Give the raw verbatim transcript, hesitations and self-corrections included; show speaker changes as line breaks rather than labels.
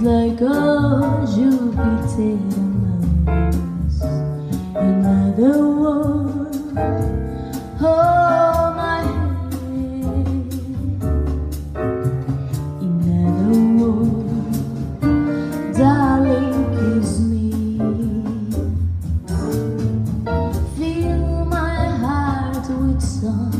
like a Jupiter Mars. Another one, hold my hand. Another one, darling, kiss me. Fill my heart with song.